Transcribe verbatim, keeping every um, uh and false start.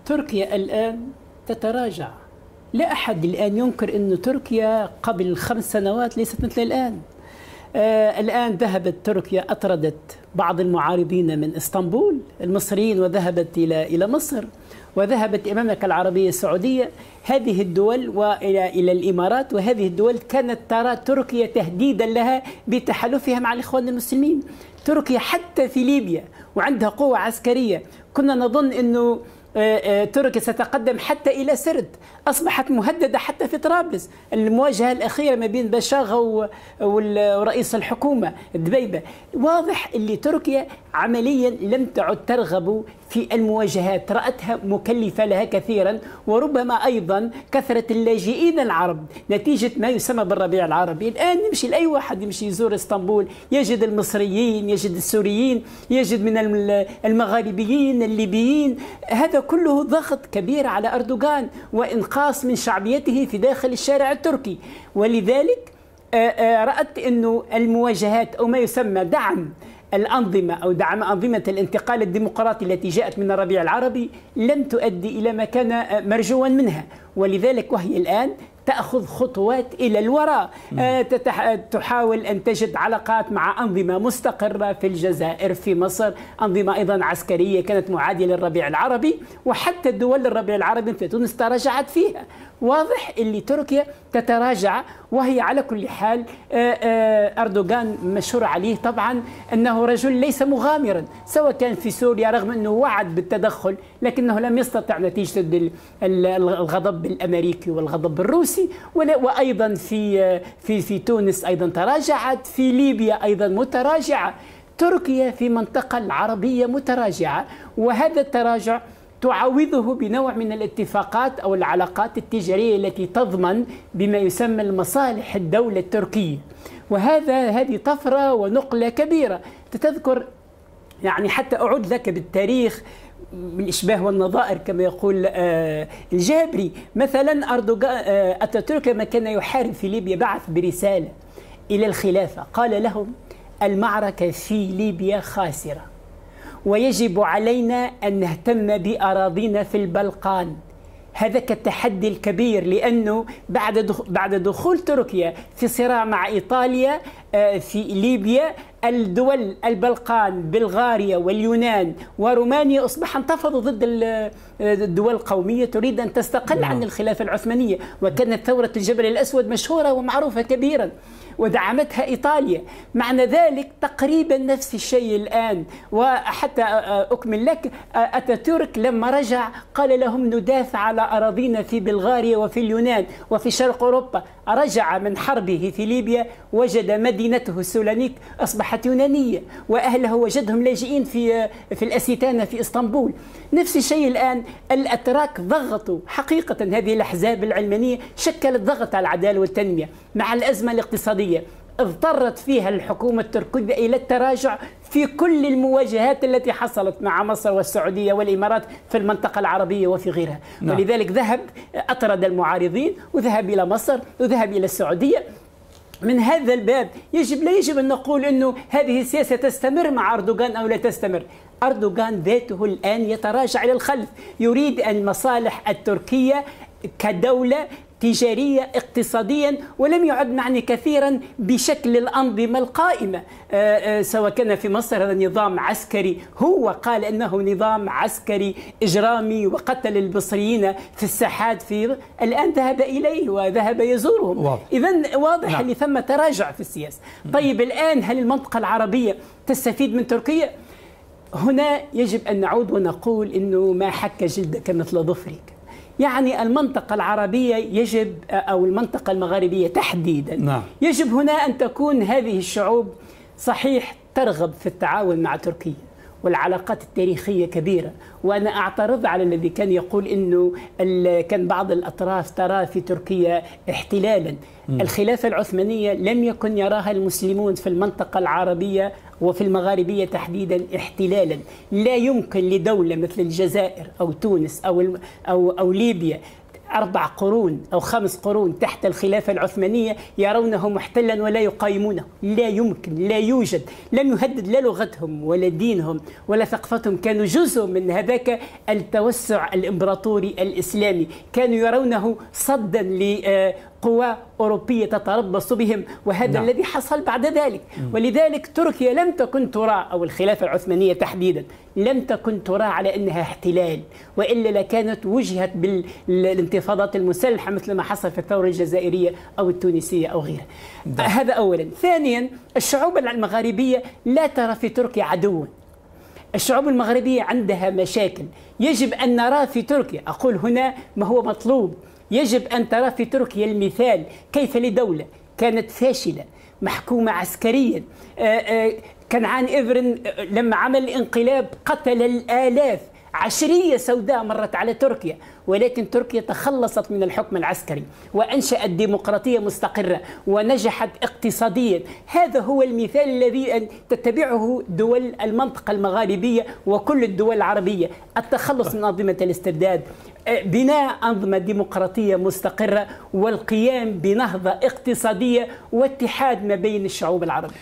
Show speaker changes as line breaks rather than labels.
تركيا الآن تتراجع. لا أحد الآن ينكر أن تركيا قبل خمس سنوات ليست مثل الآن. آه الآن ذهبت تركيا أطردت بعض المعارضين من إسطنبول المصريين، وذهبت إلى إلى مصر، وذهبت المملكة العربية السعودية، هذه الدول، وإلى إلى الإمارات، وهذه الدول كانت ترى تركيا تهديدا لها بتحالفها مع الإخوان المسلمين. تركيا حتى في ليبيا وعندها قوة عسكرية، كنا نظن أنه تركيا ستتقدم حتى إلى سرت، أصبحت مهددة حتى في طرابلس. المواجهة الأخيرة ما بين بشاغة ورئيس الحكومة دبيبة، واضح اللي تركيا عمليا لم تعد ترغب في المواجهات، رأتها مكلفة لها كثيرا، وربما أيضا كثرة اللاجئين العرب نتيجة ما يسمى بالربيع العربي. الآن يمشي لأي واحد يمشي يزور اسطنبول يجد المصريين، يجد السوريين، يجد من المغاربيين، الليبيين، هذا كله ضغط كبير على أردوغان وإنقاص من شعبيته في داخل الشارع التركي. ولذلك رأت أنه المواجهات أو ما يسمى دعم الأنظمة أو دعم أنظمة الانتقال الديمقراطي التي جاءت من الربيع العربي لم تؤدي إلى ما كان مرجوا منها، ولذلك وهي الآن تأخذ خطوات إلى الوراء. تحاول أن تجد علاقات مع أنظمة مستقرة في الجزائر، في مصر، أنظمة أيضا عسكرية كانت معادية للربيع العربي، وحتى الدول الربيع العربي في تونس تراجعت فيها. واضح اللي تركيا تتراجع، وهي على كل حال أردوغان مشهور عليه طبعا أنه رجل ليس مغامرا، سواء كان في سوريا رغم أنه وعد بالتدخل لكنه لم يستطع نتيجة الغضب الأمريكي والغضب الروسي، وأيضا في في في تونس أيضا تراجعت، في ليبيا أيضا متراجعة. تركيا في منطقة العربية متراجعة، وهذا التراجع تعوضه بنوع من الاتفاقات أو العلاقات التجارية التي تضمن بما يسمى المصالح الدولة التركية، وهذا هذه طفرة ونقلة كبيرة. تذكر يعني حتى أعود لك بالتاريخ بالإشباه والنظائر كما يقول الجابري. مثلا أردوغان أتاتورك لما كان يحارب في ليبيا بعث برسالة إلى الخلافة، قال لهم: المعركة في ليبيا خاسرة، ويجب علينا أن نهتم بأراضينا في البلقان. هذا كالتحدي الكبير، لأنه بعد بعد دخول تركيا في صراع مع إيطاليا في ليبيا، الدول البلقان بلغاريا واليونان ورومانيا أصبح انتفضوا ضد الدول القومية تريد أن تستقل عن الخلافة العثمانية، وكانت ثورة الجبل الأسود مشهورة ومعروفة كبيرا ودعمتها إيطاليا. معنى ذلك تقريبا نفس الشيء الآن. وحتى أكمل لك، أتاتورك لما رجع قال لهم: ندافع على أراضينا في بلغاريا وفي اليونان وفي شرق أوروبا. رجع من حربه في ليبيا وجد مدينته سولانيك أصبحت يونانية، وأهله وجدهم لاجئين في في الأسيتانة في إسطنبول. نفس الشيء الآن، الأتراك ضغطوا حقيقة، هذه الأحزاب العلمانية شكلت ضغط على العدالة والتنمية مع الأزمة الاقتصادية، اضطرت فيها الحكومة التركية إلى التراجع في كل المواجهات التي حصلت مع مصر والسعودية والإمارات في المنطقة العربية وفي غيرها. نعم. ولذلك ذهب أطرد المعارضين وذهب إلى مصر وذهب إلى السعودية. من هذا الباب يجب لا يجب أن نقول أنه هذه السياسة تستمر مع أردوغان أو لا تستمر. أردوغان ذاته الآن يتراجع إلى الخلف، يريد المصالح التركية كدولة تجارية اقتصاديا، ولم يعد معني كثيرا بشكل الأنظمة القائمة، سواء كان في مصر هذا نظام عسكري، هو قال أنه نظام عسكري إجرامي وقتل المصريين في الساحات، في الآن ذهب إليه وذهب يزورهم. إذن واضح نعم. اللي ثم تراجع في السياسة. طيب الآن هل المنطقة العربية تستفيد من تركيا؟ هنا يجب أن نعود ونقول أنه ما حك جلدك مثل ظفرك. يعني المنطقة العربية يجب، أو المنطقة المغاربية تحديدا، نعم. يجب هنا أن تكون هذه الشعوب صحيح ترغب في التعاون مع تركيا، والعلاقات التاريخية كبيرة. وأنا أعترض على الذي كان يقول أنه كان بعض الأطراف ترى في تركيا احتلالا. م. الخلافة العثمانية لم يكن يراها المسلمون في المنطقة العربية وفي المغاربية تحديدا احتلالا. لا يمكن لدولة مثل الجزائر أو تونس أو أو أو ليبيا أربع قرون أو خمس قرون تحت الخلافة العثمانية يرونه محتلا ولا يقايمونه. لا يمكن، لا يوجد، لم يهدد لا لغتهم ولا دينهم ولا ثقافتهم، كانوا جزء من هذاك التوسع الإمبراطوري الإسلامي، كانوا يرونه صدا لقوى أوروبية تتربص بهم، وهذا نعم. الذي حصل بعد ذلك. ولذلك تركيا لم تكن ترى، أو الخلافة العثمانية تحديدا لم تكن ترى على أنها احتلال، وإلا لكانت وجهت بالانتفاضات المسلحة مثل ما حصل في الثورة الجزائرية أو التونسية أو غيرها. ده. هذا أولا. ثانيا، الشعوب المغاربية لا ترى في تركيا عدوا. الشعوب المغربية عندها مشاكل، يجب أن نرى في تركيا، أقول هنا ما هو مطلوب، يجب أن ترى في تركيا المثال كيف لدولة كانت فاشلة محكومة عسكريا. كنعان إيفرن لما عمل الانقلاب قتل الآلاف، عشرية سوداء مرت على تركيا، ولكن تركيا تخلصت من الحكم العسكري وأنشأت ديمقراطية مستقرة ونجحت اقتصاديا. هذا هو المثال الذي تتبعه دول المنطقة المغاربية وكل الدول العربية، التخلص من أنظمة الاستبداد، بناء أنظمة ديمقراطية مستقرة، والقيام بنهضة اقتصادية واتحاد ما بين الشعوب العربية.